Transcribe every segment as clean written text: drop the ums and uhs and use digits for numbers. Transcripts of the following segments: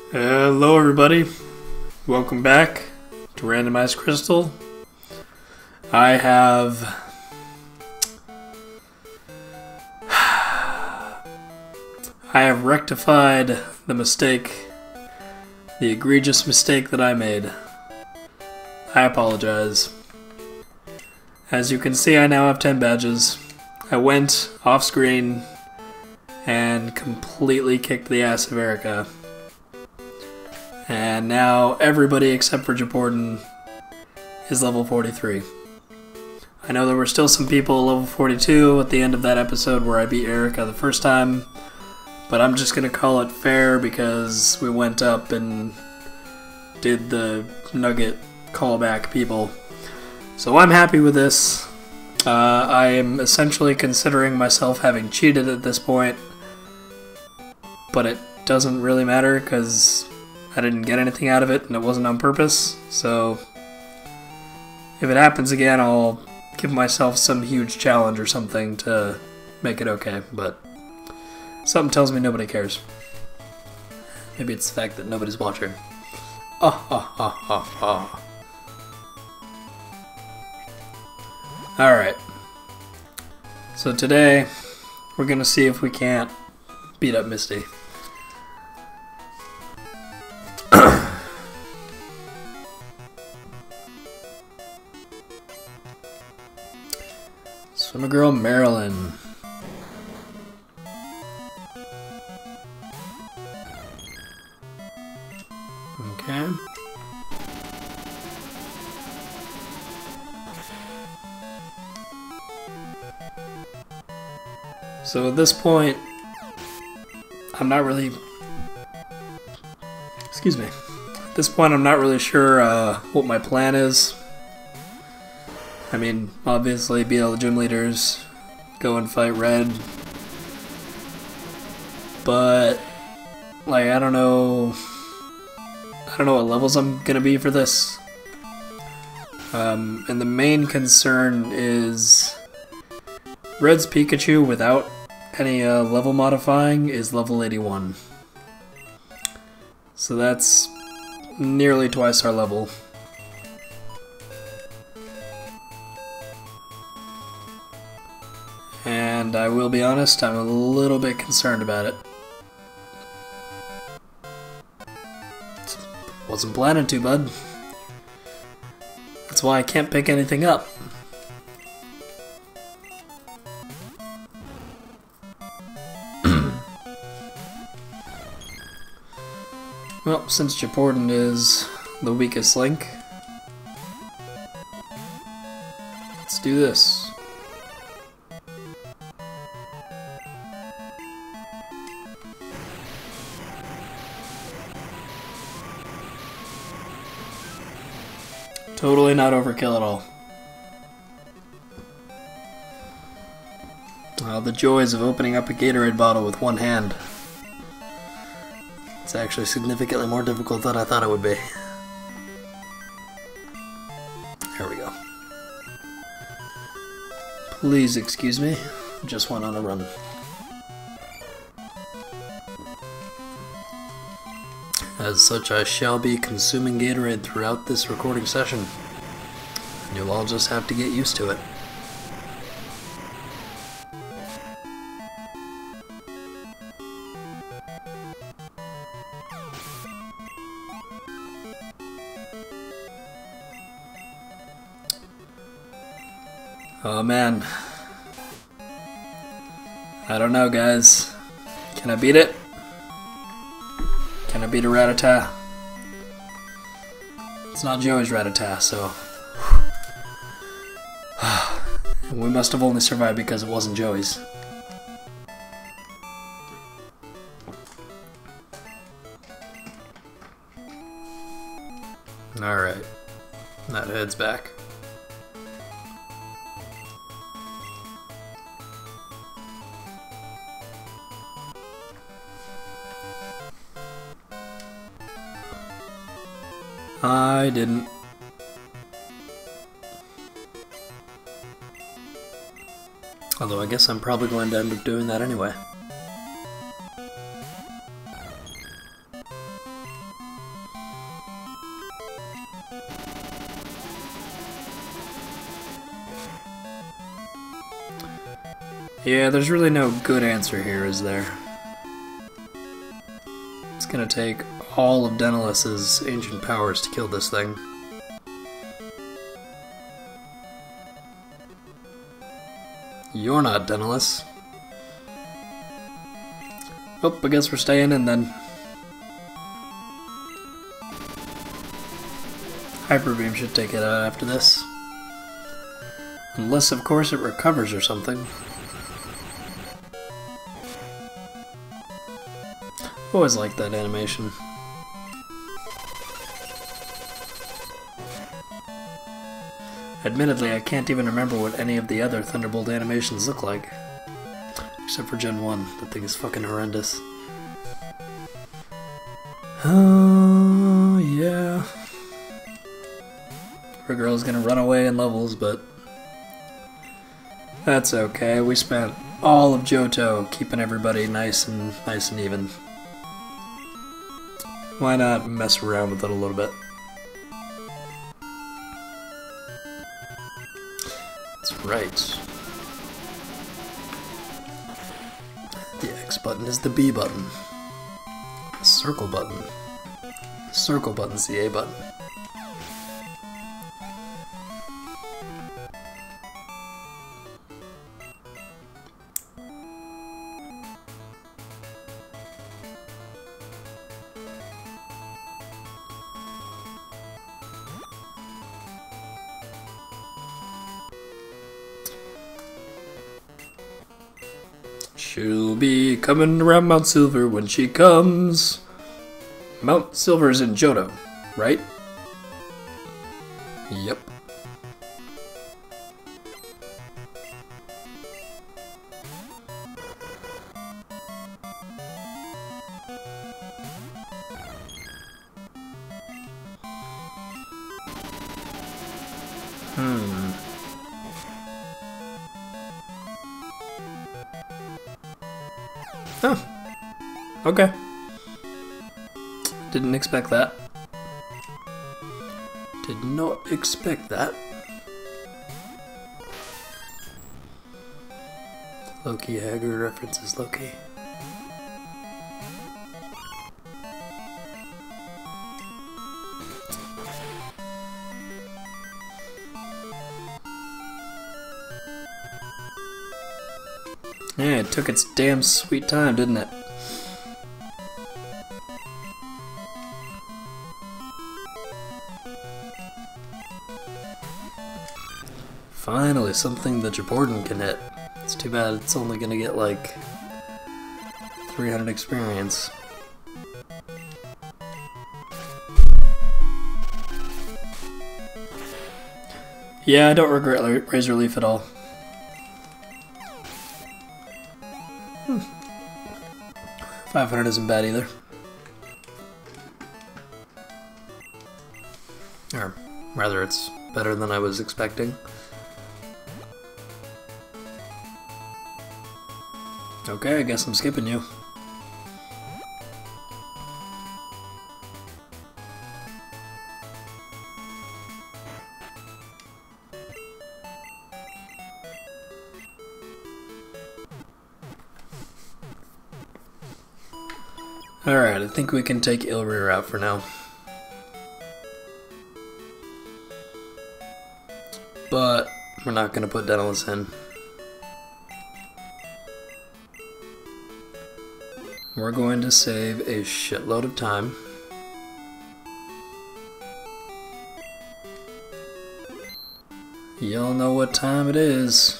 Hello everybody, welcome back to Randomized Crystal. I have rectified the mistake, the egregious mistake that I made. I apologize. As you can see, I now have 10 badges. I went off screen and completely kicked the ass of Erica. And now everybody except for Jiyuren is level 43. I know there were still some people level 42 at the end of that episode where I beat Erica the first time, but I'm just going to call it fair because we went up and did the nugget callback people. So I'm happy with this. I am essentially considering myself having cheated at this point, but it doesn't really matter because I didn't get anything out of it and it wasn't on purpose. So if it happens again, I'll give myself some huge challenge or something to make it okay, but something tells me nobody cares. Maybe it's the fact that nobody's watching. Alright. So today, we're gonna see if we can't beat up Misty. Swimmer Girl Marilyn. Okay. So at this point, I'm not really... Excuse me. At this point, I'm not really sure what my plan is. I mean, obviously, beat all the gym leaders, go and fight Red. But, like, I don't know what levels I'm gonna be for this. And the main concern is Red's Pikachu without any level modifying is level 81. So that's nearly twice our level. And I will be honest, I'm a little bit concerned about it. Wasn't planning to, bud. That's why I can't pick anything up. Well, since Jiyuren is the weakest link, let's do this. Totally not overkill at all. The joys of opening up a Gatorade bottle with one hand. It's actually significantly more difficult than I thought it would be. There we go. Please excuse me. Just went on a run. As such, I shall be consuming Gatorade throughout this recording session. And you'll all just have to get used to it. Oh man. I don't know, guys. Can I beat it? Can I beat a Rattata? It's not Joey's Rattata, so... We must have only survived because it wasn't Joey's. Alright. That heads back. I didn't. Although I guess I'm probably going to end up doing that anyway. Yeah, there's really no good answer here, is there? It's gonna take all of Daenerys's ancient powers to kill this thing. You're not Daenerys. Oh, I guess we're staying in then. Hyper Beam should take it out after this. Unless, of course, it recovers or something. Always liked that animation. Admittedly, I can't even remember what any of the other Thunderbolt animations look like. Except for Gen 1. That thing is fucking horrendous. Oh, yeah. Our girl's gonna run away in levels, but that's okay. We spent all of Johto keeping everybody nice and even. Why not mess around with it a little bit? That's right. The X button is the B button. The circle button. The circle button's the A button. She'll be coming around Mount Silver when she comes. Mount Silver's in Johto, right? Yep. Oh. Okay. Didn't expect that. Did not expect that. Loki Haggard references Loki. Yeah, it took its damn sweet time, didn't it? Finally, something that Jiyuren can hit. It's too bad it's only gonna get like 300 experience. Yeah, I don't regret Razor Leaf at all. 500 isn't bad either. Or rather, it's better than I was expecting. Okay, I guess I'm skipping you. Alright, I think we can take Ilrir out for now. But we're not going to put Daedalus in. We're going to save a shitload of time. Y'all know what time it is.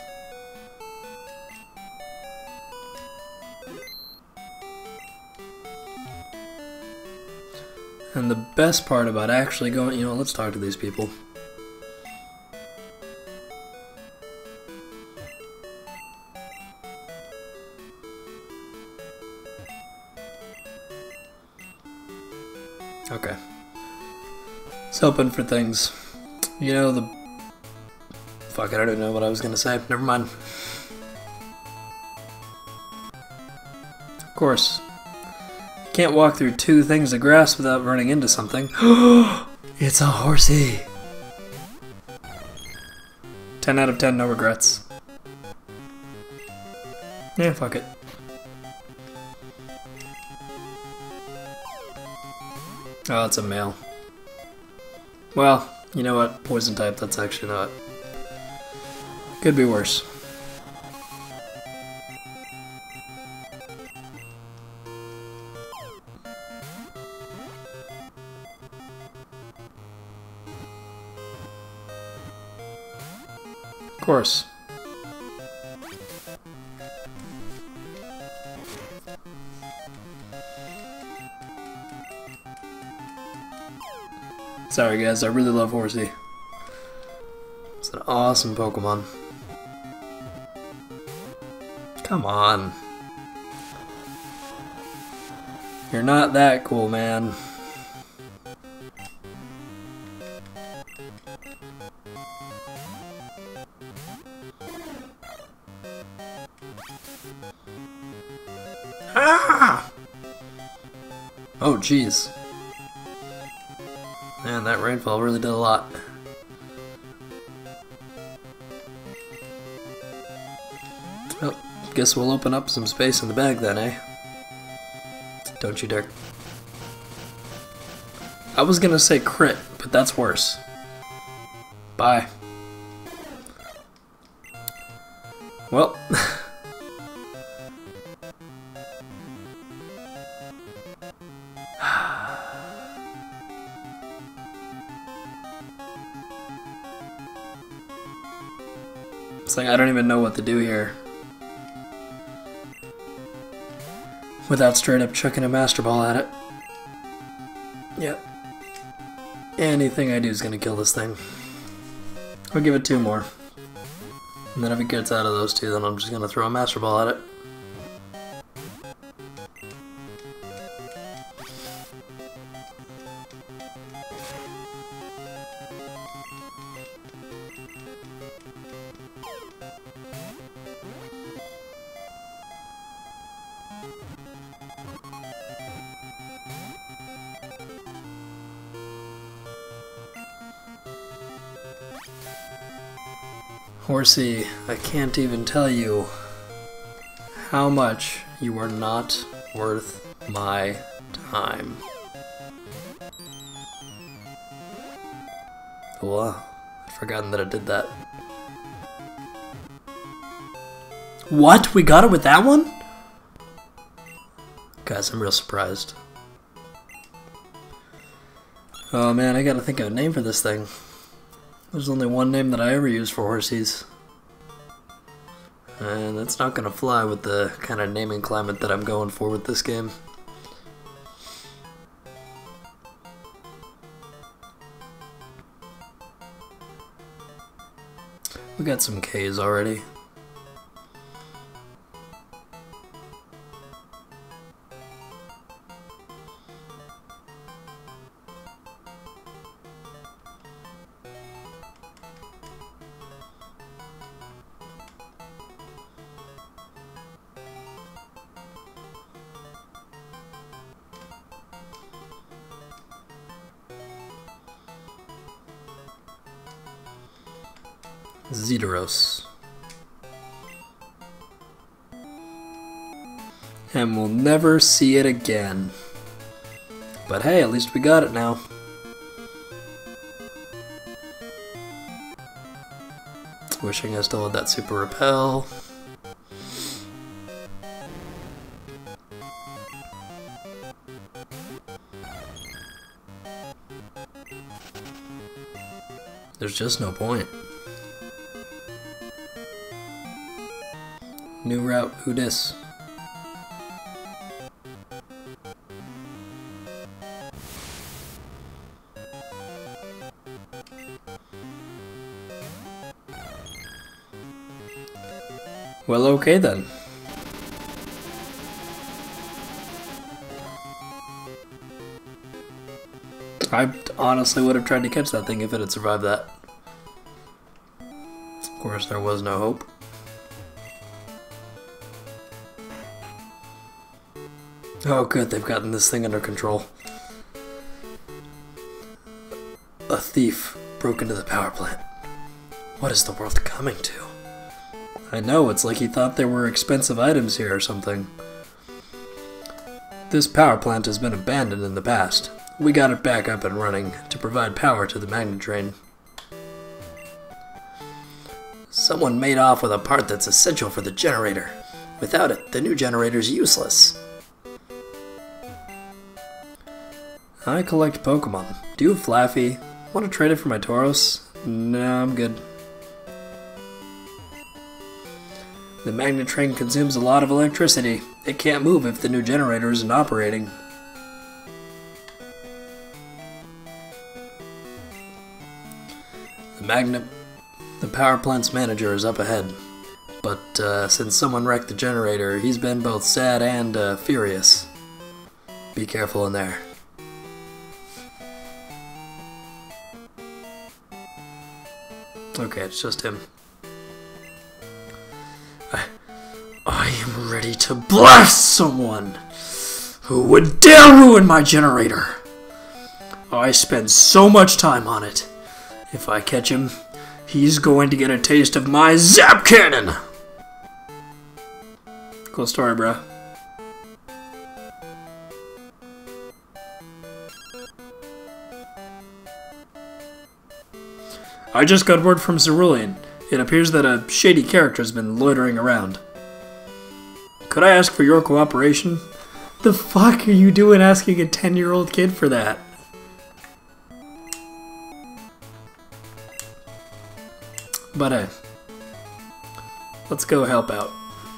And the best part about actually going, you know, let's talk to these people. Okay. It's hoping for things. You know, the... Fuck it, I don't know what I was gonna say. Never mind. Of course. You can't walk through 2 things of grass without running into something. It's a horsey! 10 out of 10, no regrets. Yeah, fuck it. Oh, it's a male. Well, you know what? Poison type, that's actually not. Could be worse. Of course. Sorry guys, I really love Horsey. It's an awesome Pokemon. Come on. You're not that cool, man. Ah! Oh, jeez. Man, that rainfall really did a lot. Well, guess we'll open up some space in the bag then, eh? Don't you dare. I was gonna say crit, but that's worse. Bye. Well. It's like I don't even know what to do here without straight up chucking a Master Ball at it. Yep. Anything I do is gonna kill this thing. I'll give it 2 more. And then if it gets out of those 2, then I'm just gonna throw a Master Ball at it. Horsey, I can't even tell you how much you are not worth my time. Wow, I'd forgotten that it did that. What? We got it with that one? Guys, I'm real surprised. Oh man, I gotta think of a name for this thing. There's only one name that I ever use for Horsies. And that's not gonna fly with the kind of naming climate that I'm going for with this game. We got some K's already. Zeteros. And we'll never see it again. But hey, at least we got it now. Wishing I still had that Super Repel. There's just no point. New route, who dis? Well, okay then. I honestly would have tried to catch that thing if it had survived that. Of course, there was no hope. Oh good, they've gotten this thing under control. A thief broke into the power plant. What is the world coming to? I know, it's like he thought there were expensive items here or something. This power plant has been abandoned in the past. We got it back up and running to provide power to the magnet train. Someone made off with a part that's essential for the generator. Without it, the new generator's useless. I collect Pokemon. Do you have Flaffy? Want to trade it for my Tauros? No, I'm good. The magnet train consumes a lot of electricity. It can't move if the new generator isn't operating. The power plant's manager is up ahead. But since someone wrecked the generator, he's been both sad and furious. Be careful in there. Okay, it's just him. I am ready to blast someone who would dare ruin my generator. I spend so much time on it. If I catch him, he's going to get a taste of my Zap Cannon! Cool story, bro. I just got word from Cerulean. It appears that a shady character has been loitering around. Could I ask for your cooperation? The fuck are you doing asking a 10-year-old kid for that? But hey, let's go help out.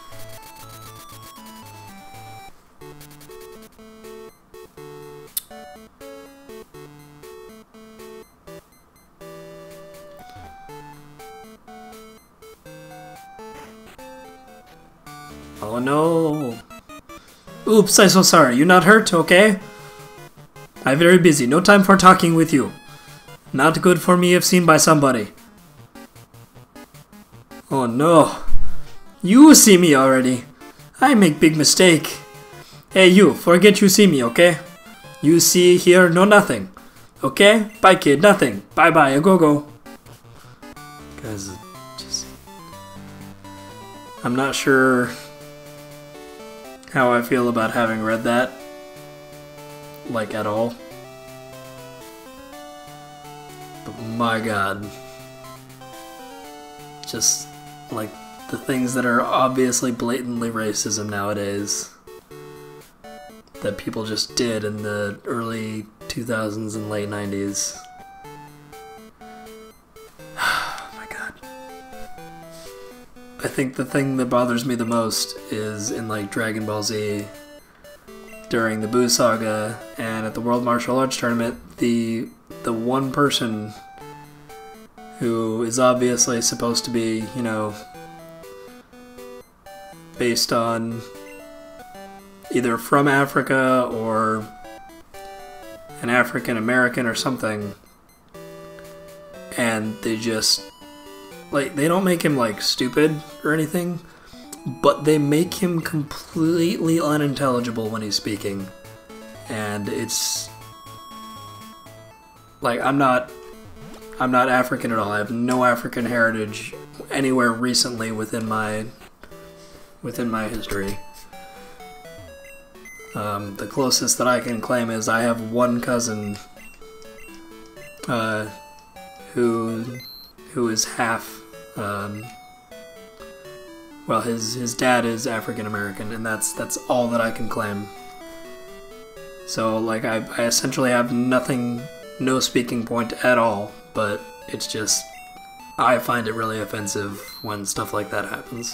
Oh no. Oops, I'm so sorry. You not hurt, okay? I'm very busy. No time for talking with you. Not good for me if seen by somebody. Oh no. You see me already. I make big mistake. Hey you, forget you see me, okay? You see, hear, no nothing. Okay? Bye kid, nothing. Bye bye, a go. Guys, just... I'm not sure how I feel about having read that. Like, at all. But my god. Just, like, the things that are obviously blatantly racism nowadays that people just did in the early 2000s and late 90s. Oh my god. I think the thing that bothers me the most is in, like, Dragon Ball Z, during the Buu Saga and at the World Martial Arts Tournament, the one person who is obviously supposed to be, you know, based on either from Africa or an African American or something, and they just, like, they don't make him, like, stupid or anything, but they make him completely unintelligible when he's speaking. And it's like, I'm not African at all. I have no African heritage anywhere recently within my history. The closest that I can claim is I have one cousin who is half, well, his dad is African American, and that's all that I can claim. So, like, I essentially have nothing, no speaking point at all, but it's just, I find it really offensive when stuff like that happens.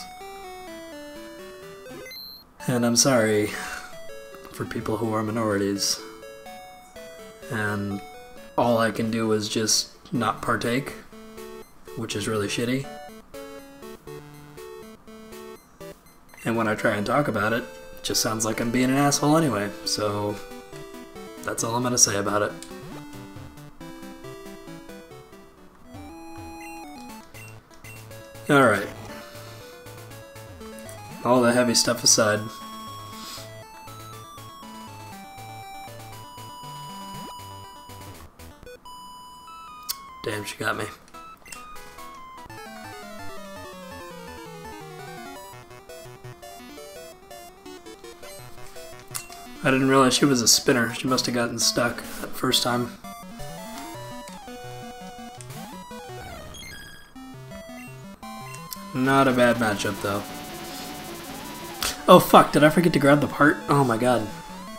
And I'm sorry for people who are minorities. And all I can do is just not partake, which is really shitty. And when I try and talk about it, it just sounds like I'm being an asshole anyway, so that's all I'm gonna say about it. Alright. All the heavy stuff aside. Damn, she got me. I didn't realize she was a spinner. She must have gotten stuck that first time. Not a bad matchup, though. Oh, fuck. Did I forget to grab the part? Oh, my god.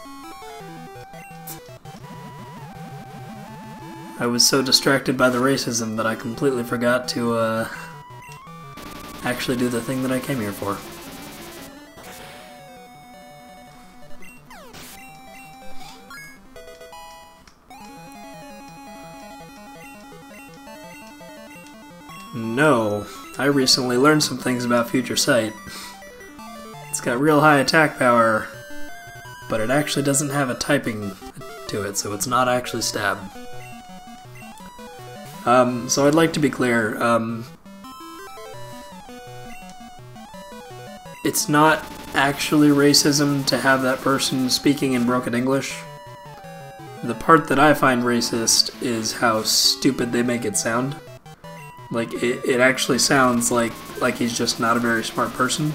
I was so distracted by the racism that I completely forgot to, actually do the thing that I came here for. No, I recently learned some things about Future Sight. It's got real high attack power, but it actually doesn't have a typing to it, so it's not actually stab. So I'd like to be clear, it's not actually racism to have that person speaking in broken English. The part that I find racist is how stupid they make it sound. Like, it actually sounds like he's just not a very smart person.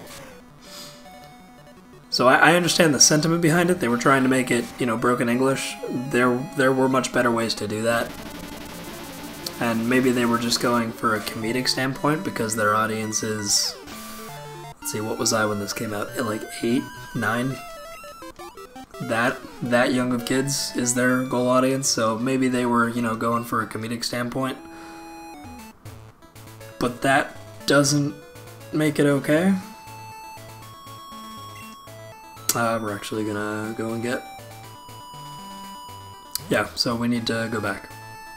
So I understand the sentiment behind it. They were trying to make it, you know, broken English. There were much better ways to do that. And maybe they were just going for a comedic standpoint because their audience is... Let's see, what was I when this came out? At like 8, 9? That young of kids is their goal audience, so maybe they were, you know, going for a comedic standpoint. But that doesn't make it okay. We're actually gonna go and get... Yeah, so we need to go back.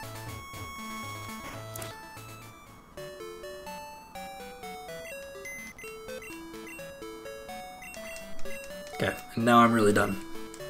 Okay, and now I'm really done.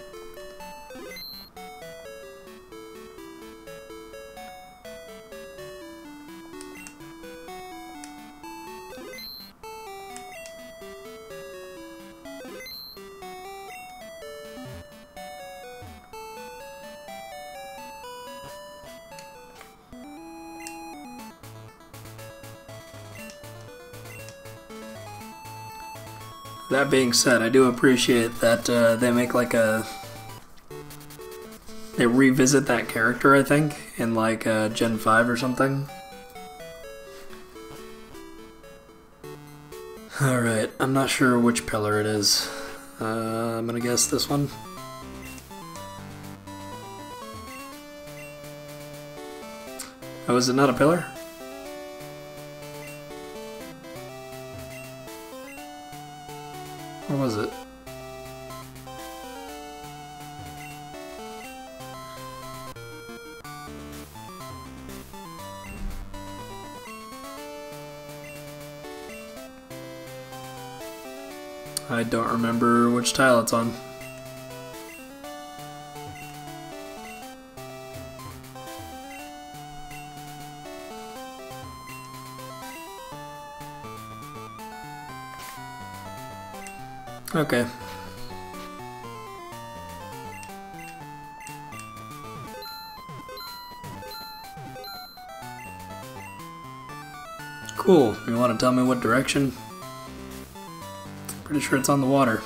That being said, I do appreciate that they make like a... They revisit that character, I think, in like Gen 5 or something. Alright, I'm not sure which pillar it is. I'm gonna guess this one. Oh, is it not a pillar? Or was it? I don't remember which tile it's on. Okay. Cool. You want to tell me what direction? Pretty sure it's on the water.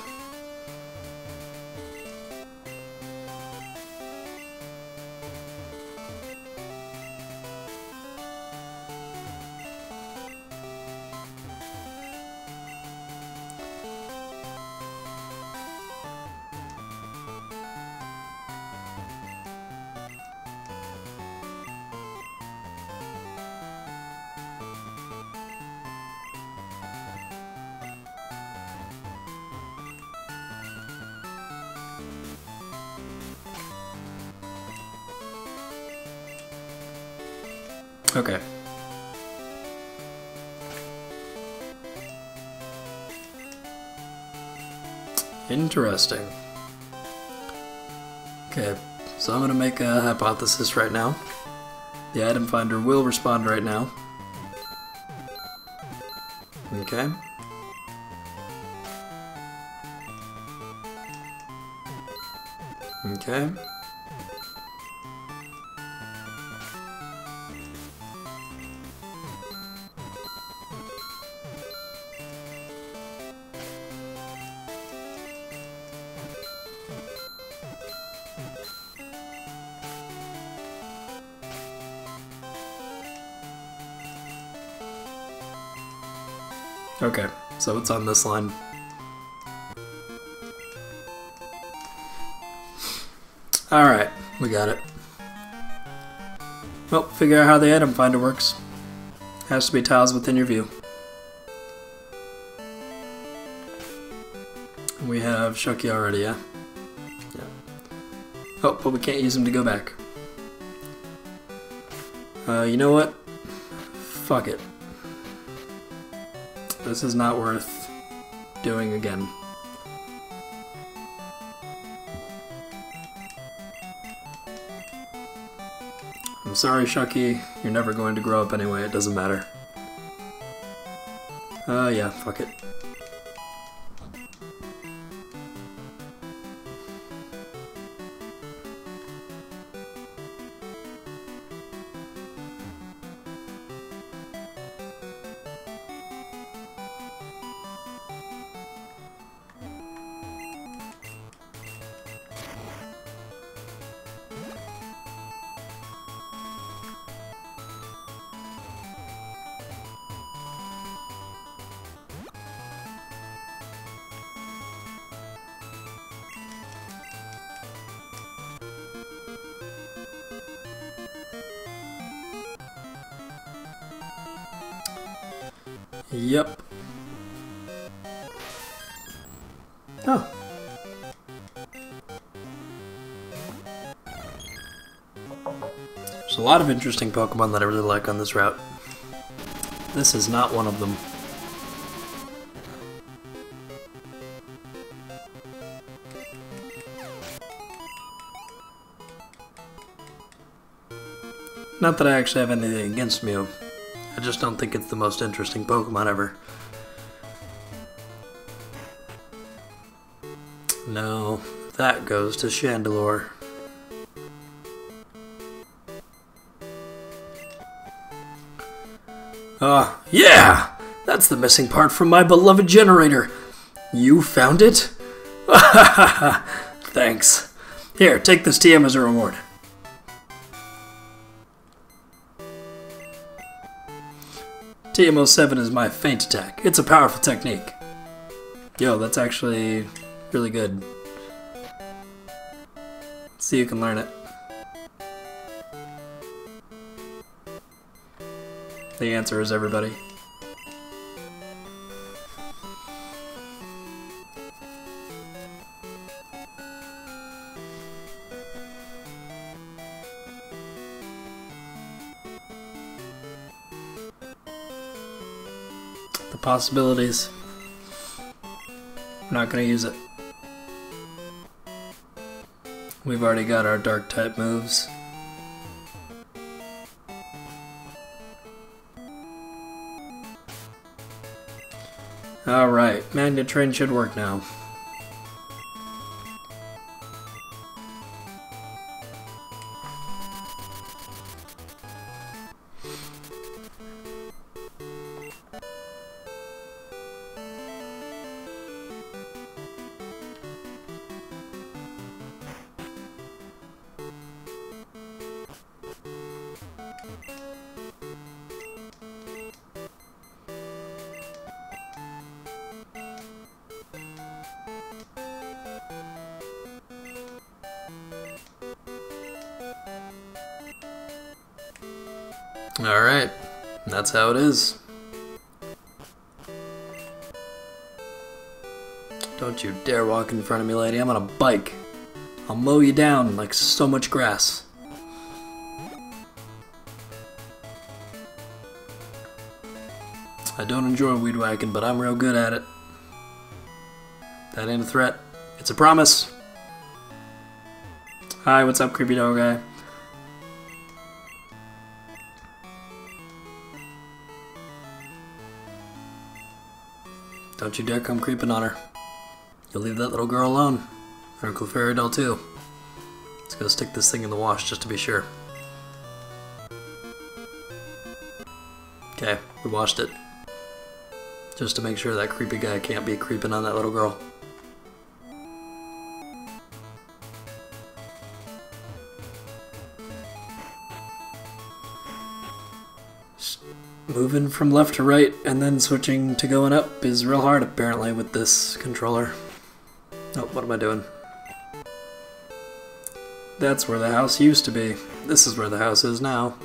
Okay. Interesting. Okay, so I'm gonna make a hypothesis right now. The item finder will respond right now. Okay. Okay. Okay, so it's on this line. Alright, we got it. Well, figure out how the item finder works. Has to be tiles within your view. We have Shucky already, yeah? Yeah. Oh, but we can't use him to go back. You know what? Fuck it. This is not worth doing again. I'm sorry, Shucky. You're never going to grow up anyway, it doesn't matter. Yeah, fuck it. Yep. Oh. There's a lot of interesting Pokemon that I really like on this route. This is not one of them. Not that I actually have anything against Mew. I just don't think it's the most interesting Pokemon ever. No, that goes to Chandelure. Yeah! That's the missing part from my beloved generator. You found it? Thanks. Here, take this TM as a reward. TM07 is my feint attack. It's a powerful technique. Yo, that's actually really good. Let's see if you can learn it. The answer is everybody. The possibilities. I'm not gonna use it. We've already got our dark type moves. Alright, Magnet Train should work now. Alright, that's how it is. Don't you dare walk in front of me, lady. I'm on a bike. I'll mow you down like so much grass. I don't enjoy weed whacking, but I'm real good at it. That ain't a threat. It's a promise. Hi, what's up, creepy dog guy? Don't you dare come creeping on her. You'll leave that little girl alone. And her Clefairy too. Let's go stick this thing in the wash just to be sure. Okay, we washed it. Just to make sure that creepy guy can't be creeping on that little girl. moving from left to right and then switching to going up is real hard apparently with this controller. Oh, what am I doing? That's where the house used to be. This is where the house is now.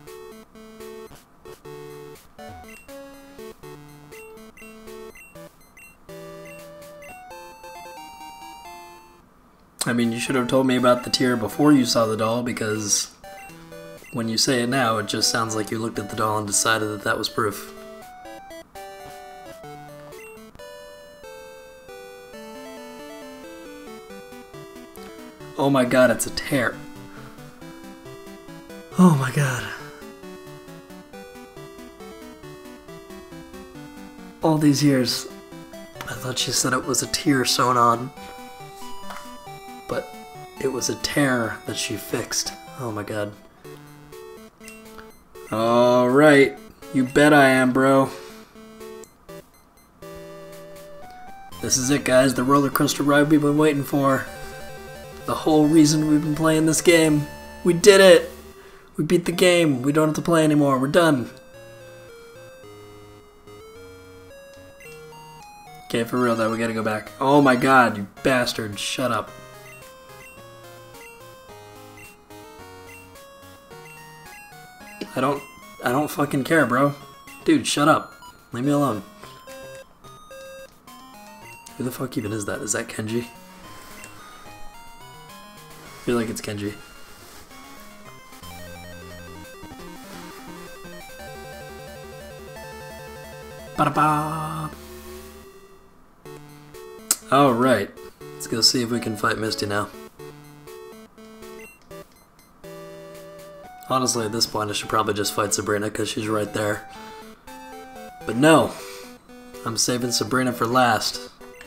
I mean, you should have told me about the tier before you saw the doll, because when you say it now, it just sounds like you looked at the doll and decided that that was proof. Oh my god, it's a tear. Oh my god. All these years, I thought she said it was a tear sewn on. But it was a tear that she fixed. Oh my god. Alright. You bet I am, bro. This is it, guys. The roller coaster ride we've been waiting for. The whole reason we've been playing this game. We did it! We beat the game. We don't have to play anymore. We're done. Okay, for real though, we gotta go back. Oh my god, you bastard. Shut up. I don't fucking care, bro. Dude, shut up. Leave me alone. Who the fuck even is that? Is that Kenji? I feel like it's Kenji. Ba-da-ba! Alright. Let's go see if we can fight Misty now. Honestly, at this point, I should probably just fight Sabrina because she's right there. But no! I'm saving Sabrina for last.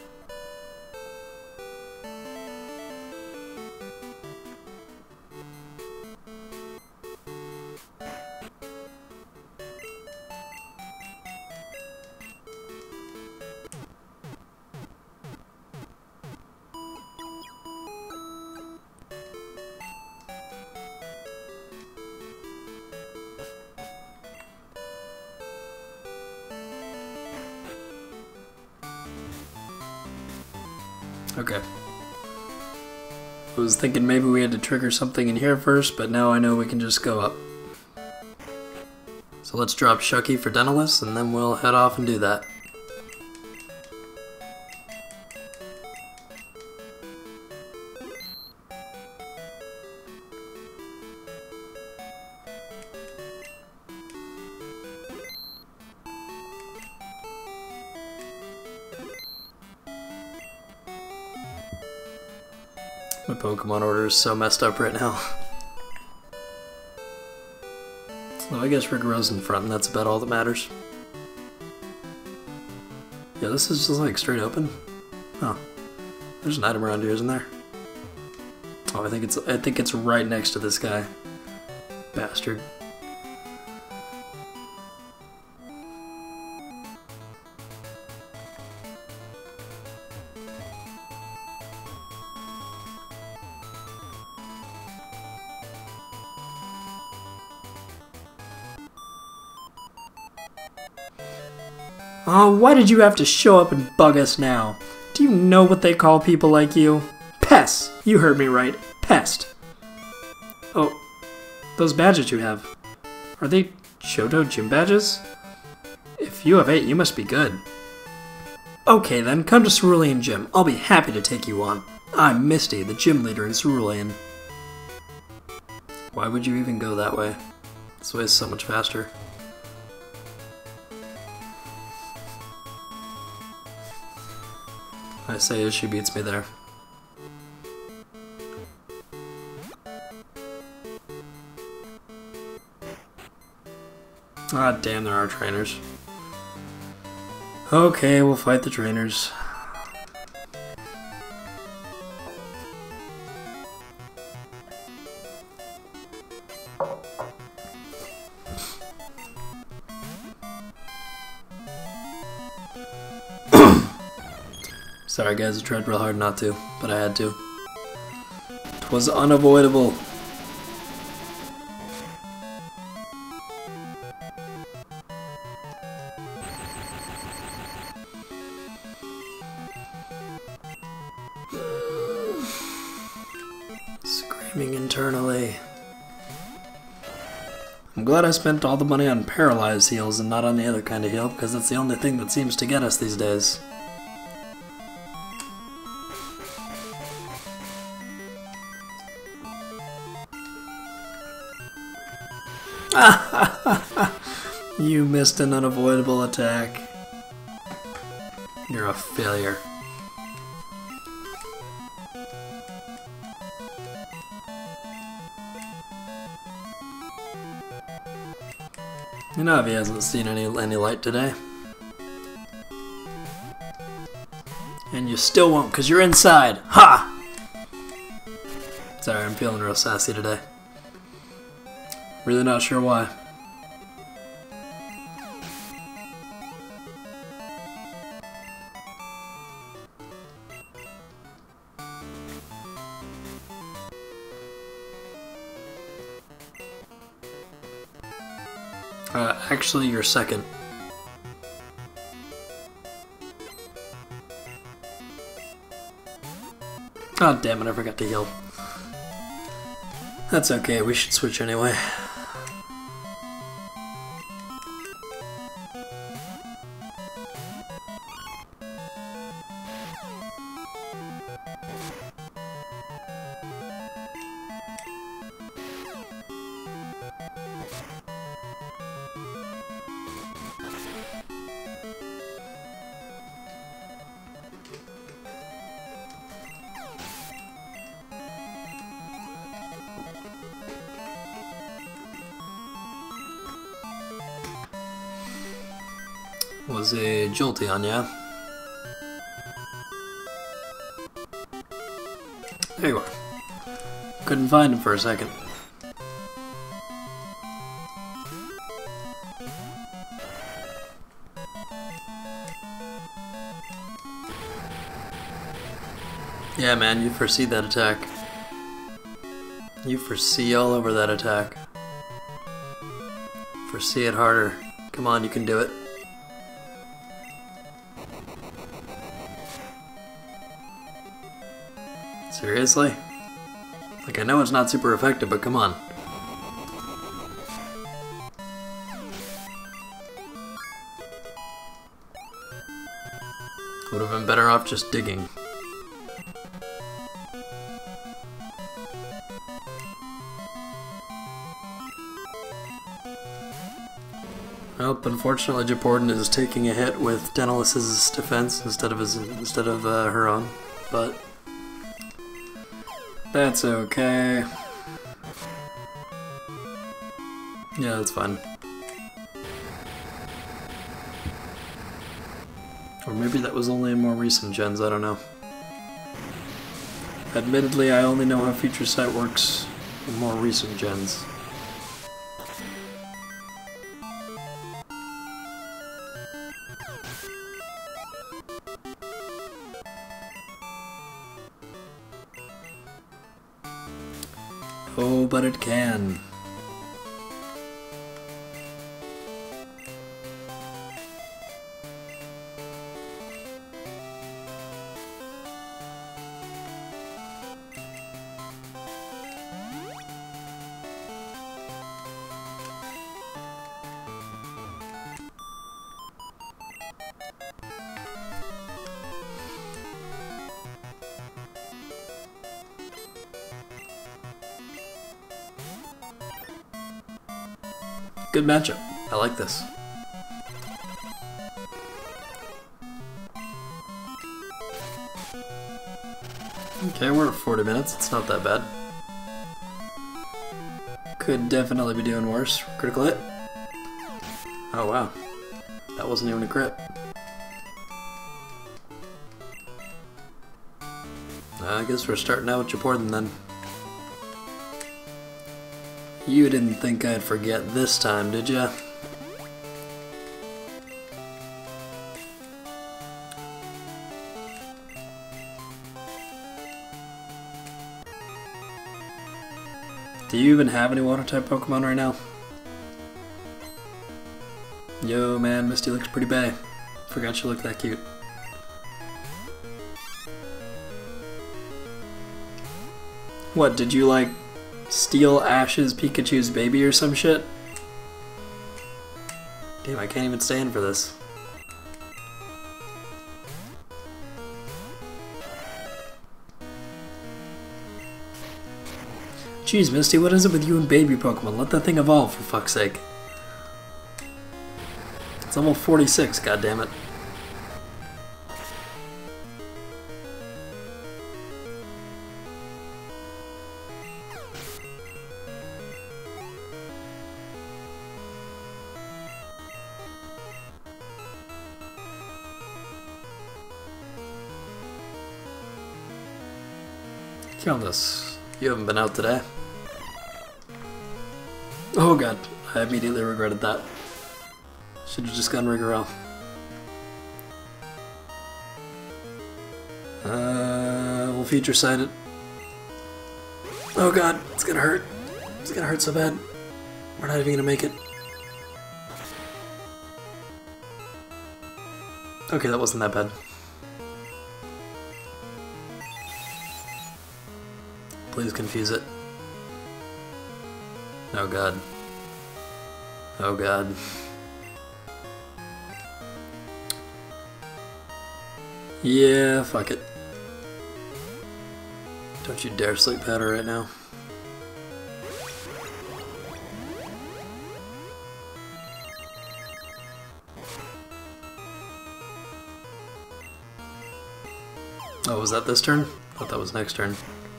Okay. I was thinking maybe we had to trigger something in here first, but now I know we can just go up. So let's drop Shucky for Dentalis, and then we'll head off and do that. My Pokemon order is so messed up right now. So I guess Rigoro's in front, and that's about all that matters. Yeah, this is just like straight open. Huh. There's an item around here, isn't there? Oh, I think it's right next to this guy. Bastard. Oh, why did you have to show up and bug us now? Do you know what they call people like you? Pests! You heard me right. Pest. Oh, those badges you have. Are they Shoto gym badges? If you have 8, you must be good. Okay then, come to Cerulean Gym. I'll be happy to take you on. I'm Misty, the gym leader in Cerulean. Why would you even go that way? This way is so much faster. I say as she beats me there. Ah, damn, there are trainers. Okay, we'll fight the trainers. Sorry guys, I tried real hard not to, but I had to. 'Twas unavoidable. Seriously? I'm glad I spent all the money on paralyzed heals and not on the other kind of heal, because that's the only thing that seems to get us these days. You missed an unavoidable attack. You're a failure. You know if he hasn't seen any light today. And you still won't, because you're inside. Ha! Sorry, I'm feeling real sassy today. Really not sure why. Actually, you're second. Oh, damn it, I forgot to heal. That's okay, we should switch anyway. Was a Jolteon, yeah? There you are. Couldn't find him for a second. Yeah, man, you foresee that attack. You foresee all over that attack. Foresee it harder. Come on, you can do it. Seriously? Like, I know it's not super effective, but come on. Would have been better off just digging. Nope, unfortunately Jiyuren is taking a hit with Daenerys's defense instead of her own, but that's okay. Yeah, that's fine. Or maybe that was only in more recent gens, I don't know. Admittedly, I only know how Future Sight works in more recent gens. Oh, but it can. Good matchup. I like this. Okay, we're at 40 minutes. It's not that bad. Could definitely be doing worse. Critical hit. Oh wow. That wasn't even a crit. I guess we're starting out with Jiyuren then. You didn't think I'd forget this time, did ya? Do you even have any water-type Pokemon right now? Yo, man, Misty looks pretty bae. Forgot she looked that cute. What, did you, like, Steal Ash's Pikachu's baby or some shit? Damn, I can't even stand for this. Jeez, Misty, what is it with you and baby Pokemon? Let that thing evolve, for fuck's sake. It's level 46, goddammit. This. You haven't been out today. Oh god, I immediately regretted that. Should have just gone Rigorel. We'll future sight it. Oh god, it's gonna hurt. It's gonna hurt so bad. We're not even gonna make it. Okay, that wasn't that bad. Please confuse it. Oh god. Oh god. Yeah, fuck it. Don't you dare sleep powder right now. Oh, was that this turn? I thought that was next turn.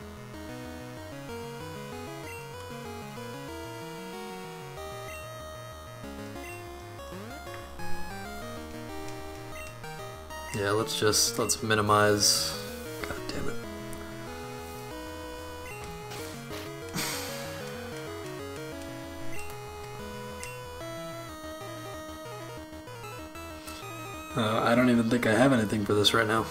Yeah, let's minimize. God damn it. I don't even think I have anything for this right now.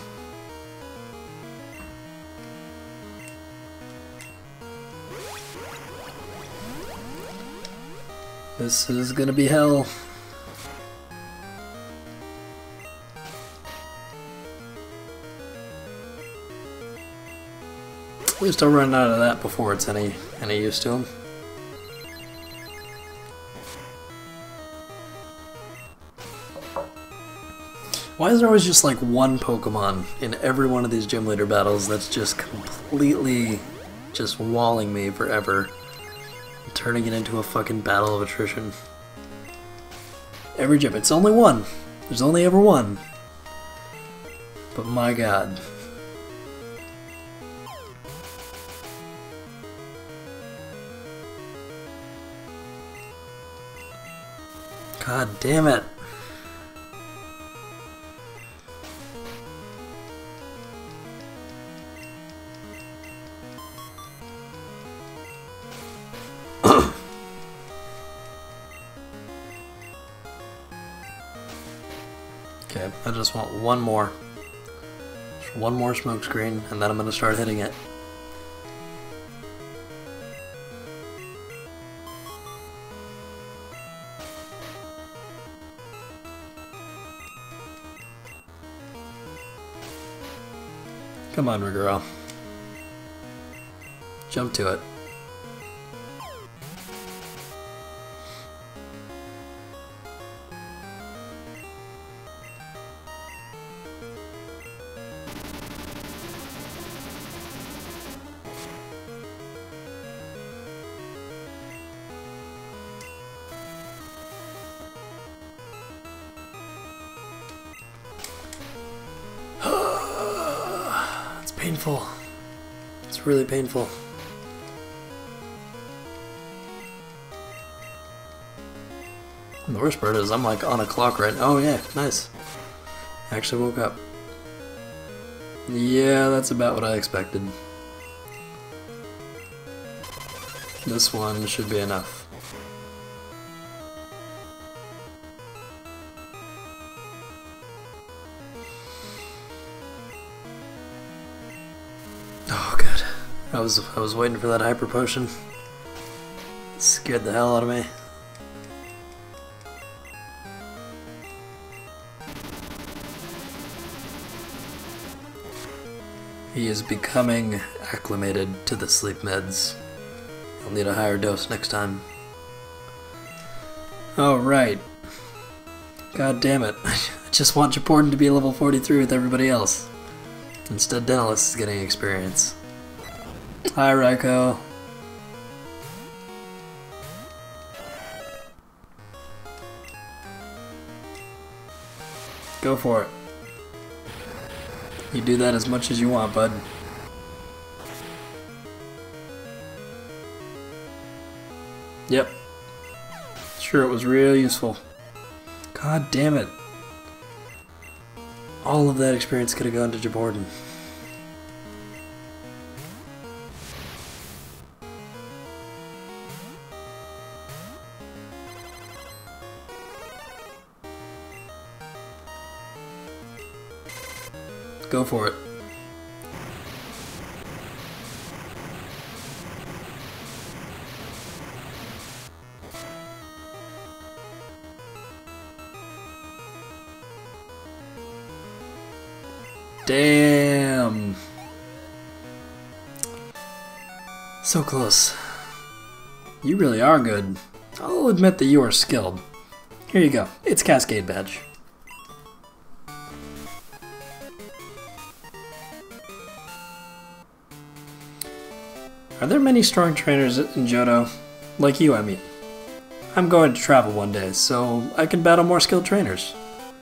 This is gonna be hell. At least I'll run out of that before it's any use to him. Why is there always just like one Pokemon in every one of these gym leader battles that's just completely just walling me forever, turning it into a fucking battle of attrition? Every gym, it's only one. There's only ever one. But my god. God damn it. Okay, I just want one more. Just one more smoke screen, and then I'm gonna start hitting it. Come on, Rigorel. Jump to it. Painful. It's really painful. And the worst part is I'm like on a clock right now. Oh yeah, nice. I actually woke up. Yeah, that's about what I expected. This one should be enough. Oh, good. I was waiting for that hyper potion. It scared the hell out of me. He is becoming acclimated to the sleep meds, I'll need a higher dose next time. Oh, right. God damn it. I just want Jiyuren to be level 43 with everybody else. Instead, Dennis is getting experience. Hi, Raiko. Go for it. You do that as much as you want, bud. Yep. Sure, it was real useful. God damn it. All of that experience could have gone to Jiyuren. Go for it. Damn. So close. You really are good. I'll admit that you are skilled. Here you go. It's Cascade Badge. Are there many strong trainers in Johto? Like you, I mean. I'm going to travel one day, so I can battle more skilled trainers.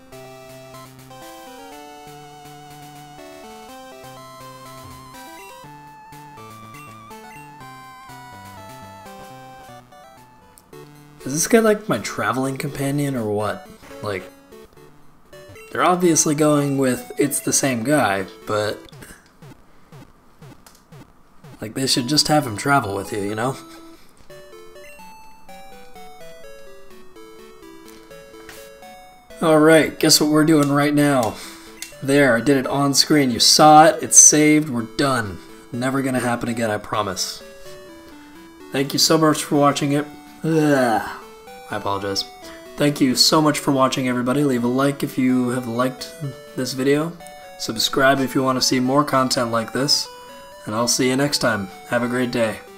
Is this guy like my traveling companion or what? Like, they're obviously going with it's the same guy, but like they should just have him travel with you, you know? Alright, guess what we're doing right now? There, I did it on screen. You saw it, it's saved, we're done. Never gonna happen again, I promise. Thank you so much for watching it. Ugh. I apologize. Thank you so much for watching, everybody. Leave a like if you have liked this video. Subscribe if you want to see more content like this. And I'll see you next time. Have a great day.